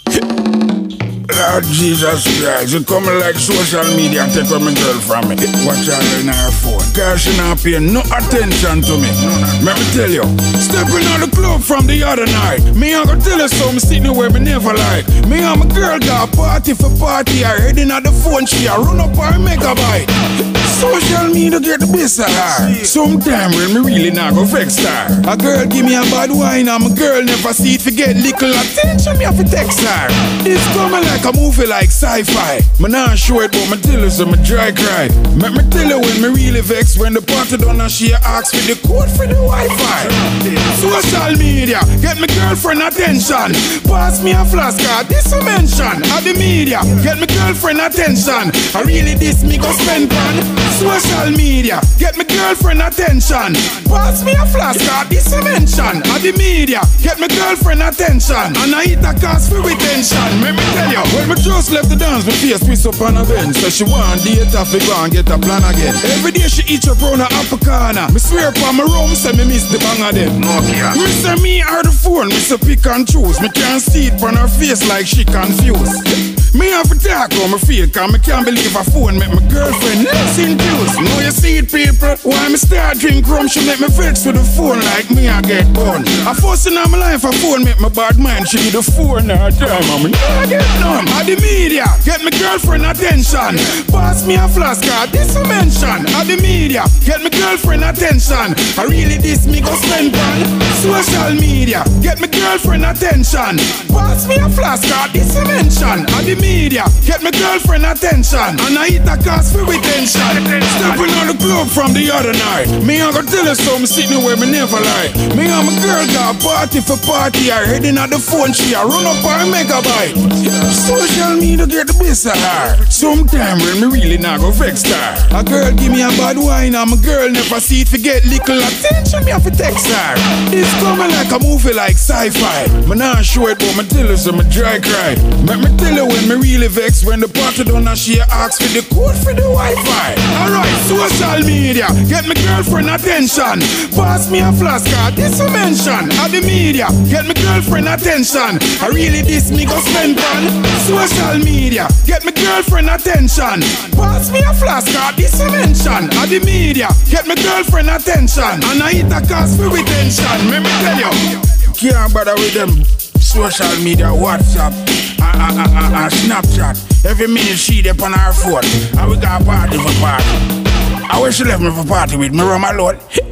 Lord Jesus Christ, you come like social media and take away my girl from me. Watch her in her phone, cause she not paying no attention to me. Let me tell you, stepping out the club from the other night. Me I gonna tell you something sitting where me never like. Me and my girl got party for party. I heard in at the phone, she a run up her megabyte. Social media get the best of her. Sometime when me really not go vex her. A girl give me a bad wine and my girl never see it forget little attention. Me have to text her. It's coming like a movie like sci-fi. Me not show it but me tell her so me dry cry. Make me tell her when me really vex. When the party done and she asks for the code for the Wi-Fi. Social media get me girlfriend attention. Pass me a flash card, this a mention. At the media get me girlfriend attention. I really this me go spend pan. Social media get me girlfriend attention. Pass me a flash card, this a mention. At the media get me girlfriend attention. And I hit a cast for retention. Let me tell you, when me just left the dance, my face twist up on a bench. So she want date off, we go and get a plan again. Every day she eat up round a apple corner. Me swear upon my room, say me miss the bang of them. Me say me her the phone, me say pick and choose. Me can't see it on her face like she confused. Me have to talk how me feel, cause me can't believe a phone make my girlfriend less infused. Now you see it, people, why me start drink rum, she make me vex with the phone like me I get born. A first in my life, a phone make my bad mind, she need the phone all time, and me never get none. At the media, get my girlfriend attention. Pass me a flash card, this a mention. At the media, get my girlfriend attention. I really this me go spend on. Social media, get my girlfriend attention. Pass me a flash card, this a mention. At the media, get my girlfriend attention. And I hit a cast for retention. Stepping on the club from the other night. Me I gonna tell her something sitting where me never lie. Me and my girl got party for party. I heard in at the phone, she a run up her megabyte. Social media get the best of her. Sometime when me really not go vex her. A girl give me a bad wine and my girl never see it forget little attention. Me have to text her. It's coming like a movie like sci-fi. Me not show it but me tell her so me dry cry. Make me tell her when me really vex. When the party done and she asks for the code for the Wi-Fi. Alright, social media get me girlfriend attention. Pass me a flash card, this a mention. At the media get me girlfriend attention. I really this me go spend on. Social media get me girlfriend attention. Pass me a flash card, this a mention. At the media get me girlfriend attention. And I hit a cast for retention. Let me tell you, can't bother with them social media, WhatsApp and Snapchat. Every minute she up on her phone and we got a party for party. I wish she left me for party with me, run my load.